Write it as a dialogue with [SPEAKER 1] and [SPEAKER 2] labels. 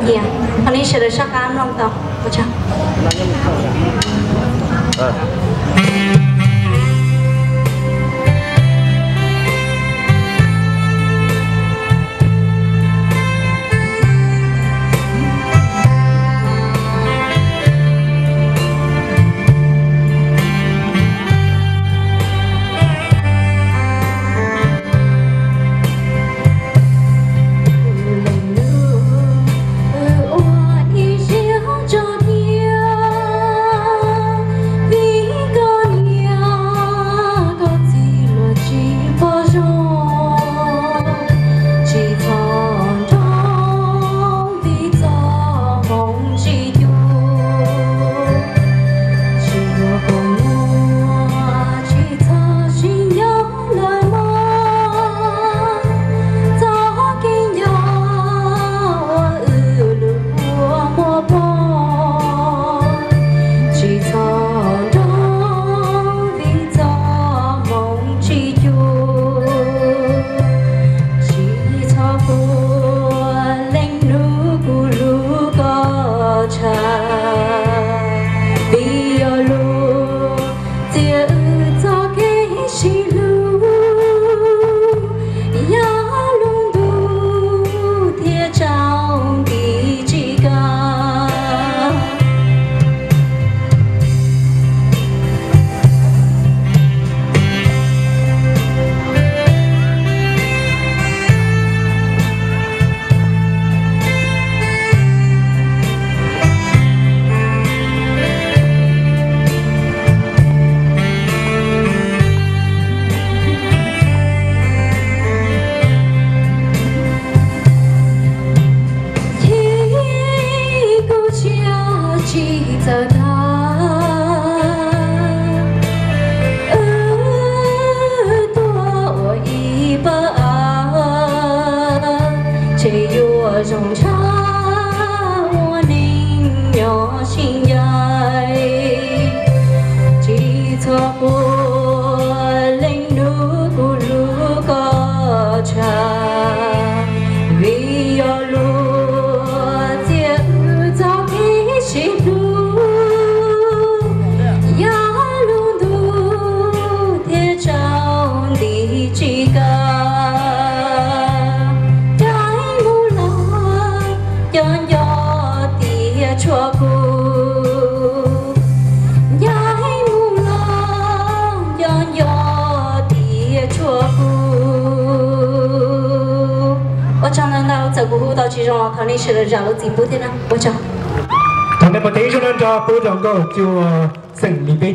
[SPEAKER 1] gì à anh ấy sẽ được sắc ăn không tao có chắc rồng cha hoa ninh nhỏ xinh dài chỉ cho cô lên núi cô lũ có trà vì ở lúa tiếc cho cái chỉ lúa giá luôn đủ thế trao đi chỉ cả chua cô giá mù lo yon yo đi chua cô ở trong lần đầu giờ cô到其中了，肯定是的，然后进步的呢，我讲。
[SPEAKER 2] 同你们睇出嚟咗，保障個就成年俾。